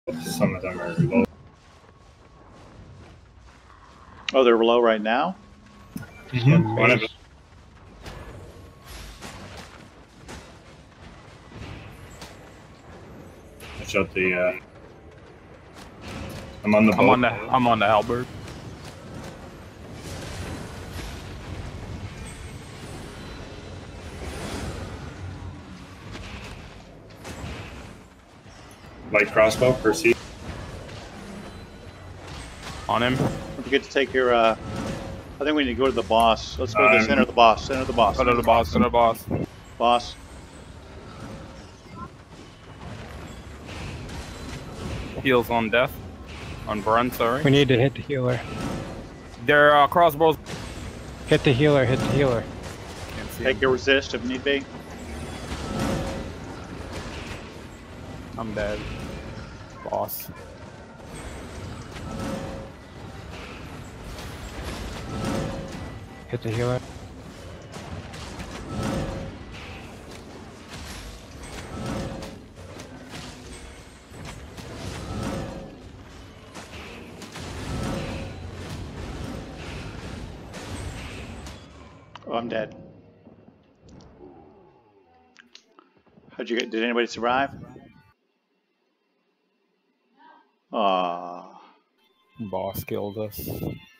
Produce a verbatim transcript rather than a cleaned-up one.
Some of them are low. Oh, they're low right now? Mm-hmm. One of them. Watch out the, uh... I'm on the boat. I'm on the, I'm on the halberd. Light crossbow, proceed. On him. Don't forget to take your, uh... I think we need to go to the boss. Let's go to the Um, center of the boss. Center of the boss. Go to the boss, to the boss. Boss. Heals on death. On Brun, sorry. We need to hit the healer. Their uh, crossbows. Hit the healer, hit the healer. Can't see Take him. your resist if need be. I'm dead. Boss. Hit the healer. Oh, I'm dead. How'd you get? Did anybody survive? Ah. Boss killed us.